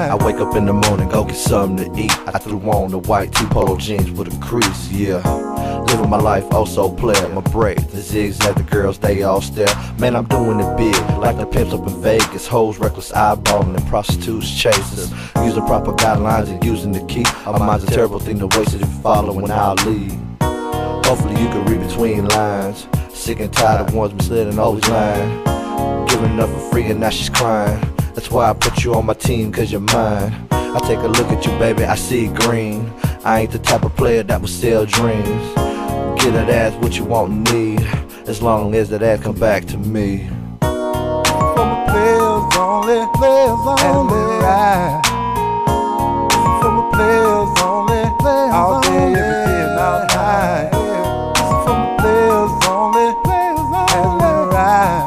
night. I wake up in the morning, go get something to eat. I threw on the white T-polo jeans with a crease, yeah. Living my life oh so player. My braids, the zigzag, the girls they all stare. Man, I'm doing it big, like the pimps up in Vegas. Hoes reckless eyeballing and prostitutes chasing. Using proper guidelines and using the key. Our mind's a terrible thing to waste it if you following our lead. Hopefully you can read between lines. Sick and tired of ones misled always lying. Giving up for free and now she's crying. That's why I put you on my team, cause you're mine. I take a look at you, baby, I see green. I ain't the type of player that will sell dreams. Get that ass what you want and need, as long as that ass come back to me. For my players only, and they ride. For my players only, all day, every day, and all night. For my players only, and they ride.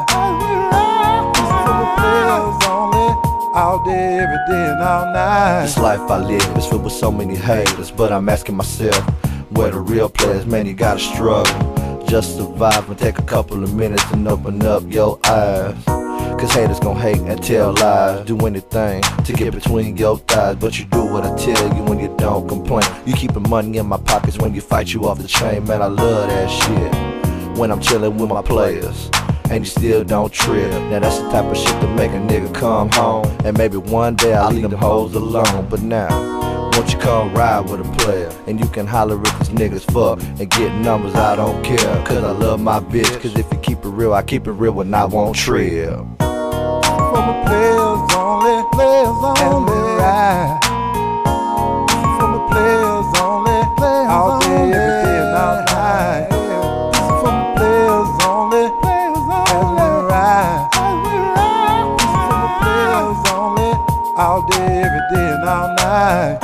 For my players only, all day, every day, and all night. This life I live is filled with so many haters, but I'm asking myself, where the real players, man, you gotta struggle. Just survive and take a couple of minutes and open up your eyes. Cause haters gon' hate and tell lies. Do anything to get between your thighs, but you do what I tell you when you don't complain. You keepin' money in my pockets when you fight you off the chain. Man, I love that shit when I'm chillin' with my players and you still don't trip. Now that's the type of shit to make a nigga come home. And maybe one day I'll leave them hoes alone. But now, won't you come ride with a player? And you can holler if these niggas fuck and get numbers, I don't care. Cause I love my bitch, cause if you keep it real, I keep it real when I won't trip. For my players only, and they ride. For my players only, all day, every day, and all night. For my players only, and they ride. For my players only, all day, every day, and all night.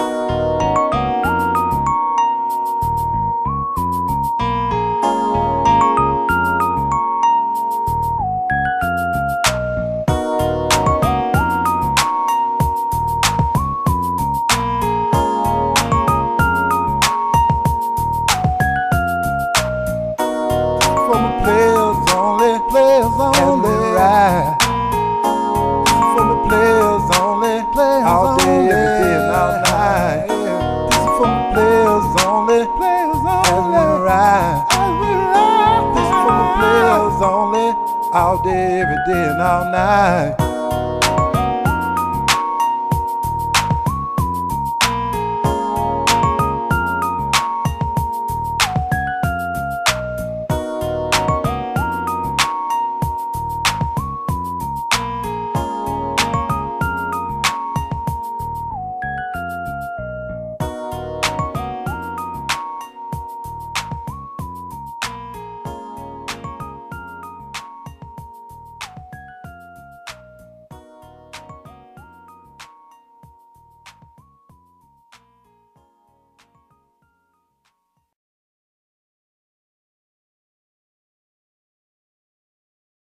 For my players only, and they ride. For my players only, all day, every day, and all night. This is for my players only, and they ride. This is for my players only, all day, every day, and all night.